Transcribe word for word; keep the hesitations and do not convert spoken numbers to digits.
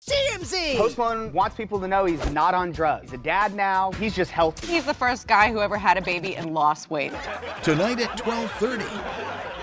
T M Z! Post Malone wants people to know he's not on drugs. He's a dad now, he's just healthy. He's the first guy who ever had a baby and lost weight. Tonight at twelve thirty.